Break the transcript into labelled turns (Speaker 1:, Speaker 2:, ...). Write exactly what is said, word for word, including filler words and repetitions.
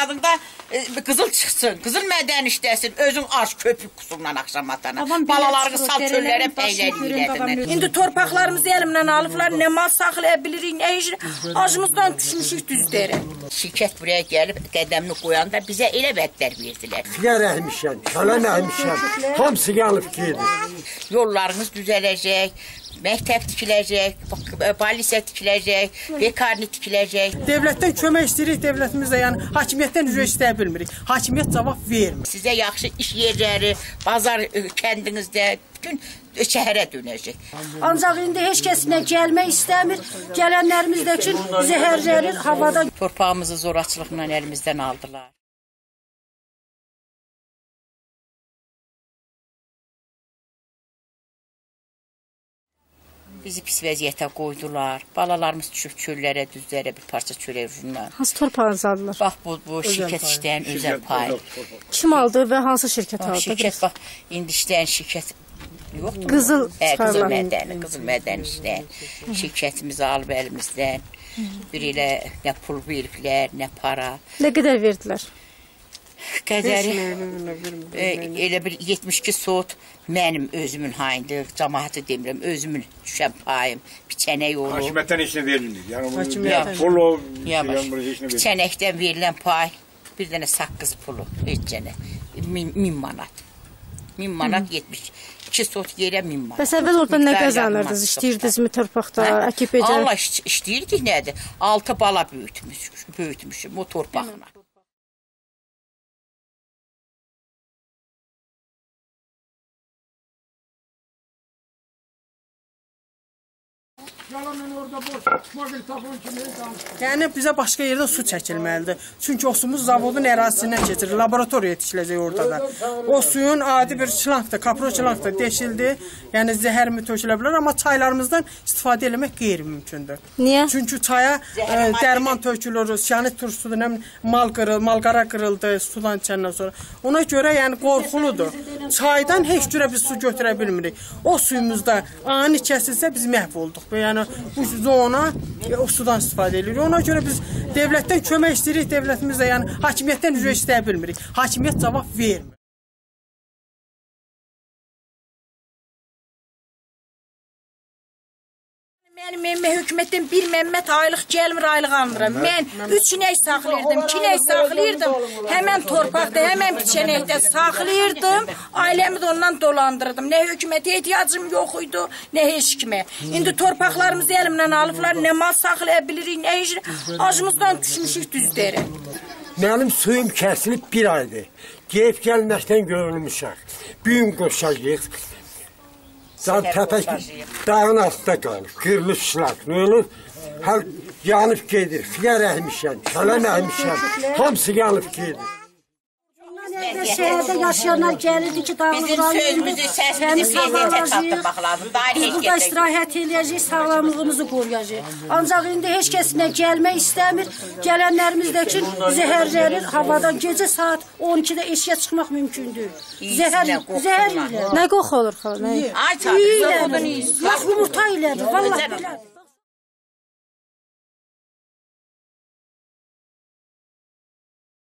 Speaker 1: başladın da e, qızıl çıxsın, qızıl mədən işləsin, özün aç köpük kusurla axşam atana. Balalarını sal çöllərə peyləyirlər.
Speaker 2: İndi torpaqlarımızı əlimdən alıblar, nə mal saxlaya bilirik, nə iş, acımızdan düşmüşük düzlərə.
Speaker 1: Şirkət buraya gəlib qədəmini qoyanda bizə elə vədlər verdilər.
Speaker 3: Figar əhmişən, şalən əhmişən, hamısı gəlib gedir.
Speaker 1: Yollarımız düzələcək, məktəb tikiləcək, polisiya tikiləcək, bekarni tikiləcək.
Speaker 4: Devlətdən kömək istəyirik, devlətimiz də yəni hakimiyyətdən üzr istəyə bilmirik. Hakimiyyət cavab vermir.
Speaker 1: Sizə yaxşı iş yerləri, bazar kəndinizdə bütün şəhərə dönəcək.
Speaker 2: Ancaq indi heç kəsinə gəlmək istəmir. Gələnlərimiz də üçün zəhərlənir havada.
Speaker 1: Torpağımızı zorakılıqla əlimizdən aldılar. Bizi pis vəziyyətə qoydular. Balalarımız düşüb çöllərə, düzlərə bir parça çörək vururlar.
Speaker 5: Hansı torpağınızı aldılar?
Speaker 1: Bax, bu, bu şirkət işləyən özəl pay.
Speaker 5: Kim aldı və hansı şirkət aldı?
Speaker 1: Şirkət, bax, indi işləyən şirkət yoxdur.
Speaker 5: Qızıl
Speaker 1: Qızıl mədəni, qızıl mədəni işləyən şirkətimizi alıb əlimizdən. Bir elə nə pul veriblər, nə para.
Speaker 5: Nə qədər verdilər?
Speaker 1: Qədəri e, elə bir yetmiş iki sot mənim özümün hayındır, cəmaatı demirəm, özümün düşən payım, biçənək olur.
Speaker 6: Hakimiyyətdən heç nə verilmir. Yəni pul o,
Speaker 1: biçənəkdən verilən pay, bir dənə saqqız pulu, heç cənə, min, min manat. Min manat, yetmiş iki sot yerə min manat.
Speaker 5: Bəs əvvəl orada nə qazanırdınız, işləyirdinizmi torpaqda, əkib ecər?
Speaker 1: Allah işləyirdik nədir? Altı bala böyütmüş, böyütmüşüm o torpaqla.
Speaker 4: Yəni bizə başqa yerdə su çəkilməlidir. Çünki o suyumuz zavodun ərazisindən keçir, laboratoriya tikiləcək orada da. O suyun adi bir çilankdır, kapro çilankdır, deşildi. Yəni zəhər mi tökülə bilər, amma çaylarımızdan istifadə eləmək qeyri-mümkündür.
Speaker 5: Niyə?
Speaker 4: Çünki çaya e, dərman tökülür, siyanit turşusudur, nə mal qırıl, malqara qırıldı sudan içəndən sonra. Ona görə yəni qorxuludur. Çaydan heç cürə biz su götürə bilmirik. O suyumuzda ani kəsilsə biz məhv olduq. Yəni bu zona o sudan istifadə edirik. Ona görə biz devlətdən kömək istəyirik, devlətimiz də yəni hakimiyyətdən üzr istəyə bilmirik. Hakimiyyət cavab vermir.
Speaker 2: Mənim evimə hökumətdən bir Məmməd aylıq gəlmir, aylıq almıram. Mən üç inək saxlayırdım, iki inək saxlayırdım. Həmən torpaqda, həmən biçənəkdə saxlayırdım. Ailəmi də ondan dolandırdım. Nə hökumətə ehtiyacım yox idi, nə heç kimə. İndi torpaqlarımızı əlimdən alıblar, nə mal saxlaya bilirik, nə iş, acımızdan düşmüşük düzlərə.
Speaker 3: Mənim suyum kəsilib bir aydır. Geyib gəlməkdən görülmüşək. Büyün qoşacaq. Can təpək dağın altında qalır, qırılıb şılaq, nə olur? Hər yanıb gedir, figar əhmişən, şalən əhmişən, hamısı gəlib gedir.
Speaker 2: Şəhərdə yaşayanlar gəlirdi ki, dağılır.
Speaker 1: Bizim sözümüzü, səsimizi prezidentə çatdırmaq lazım.
Speaker 2: Burada istirahət eləyəcək, sağlamlığımızı qoruyacaq. Ancaq indi heç kəsinə gəlmək istəmir. Gələnlərimiz də üçün zəhərlənir havada. Gecə saat on ikidə eşiyə çıxmaq mümkündür. Zəhər, zəhər ilə.
Speaker 5: Nə qoxu olur xala?
Speaker 1: Ay, çadır,
Speaker 2: Yumurta ilədir, vallahi belə.